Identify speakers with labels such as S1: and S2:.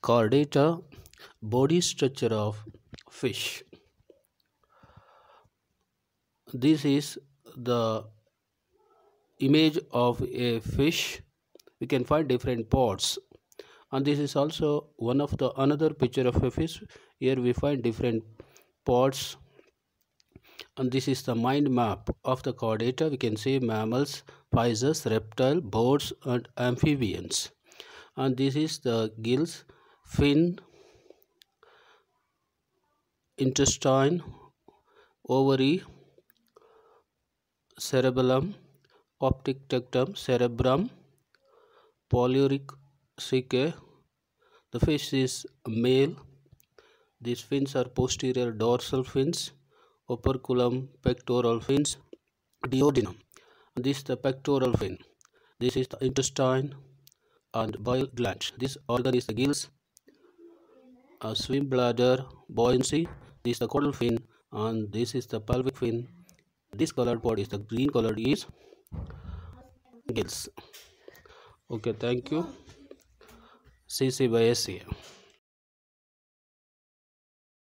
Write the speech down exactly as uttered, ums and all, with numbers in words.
S1: Chordata, body structure of fish. This is the image of a fish. We can find different parts, and this is also one of the another picture of a fish. Here we find different parts, and this is the mind map of the chordata. We can see mammals, fishes, reptile, birds, and amphibians. And this is the gills, fin, intestine, ovary, cerebellum, optic tectum, cerebrum, polyuric caeca. The fish is male. These fins are posterior dorsal fins, operculum, pectoral fins, duodenum. This is the pectoral fin. This is the intestine and bile glands. This organ is the gills, a swim bladder, buoyancy. This is the caudal fin, and this is the pelvic fin. This colored part is the green colored is gills. Okay, thank you. C C by S C.